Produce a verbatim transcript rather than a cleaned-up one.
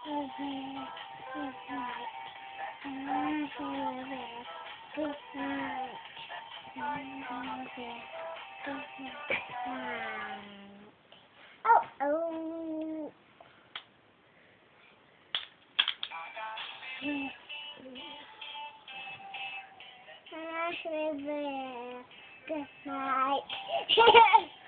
Good night. Good night. I'm gonna feel it. Good night. I'm gonna feel it. Good night. Oh, oh. I'm gonna feel it. Good night.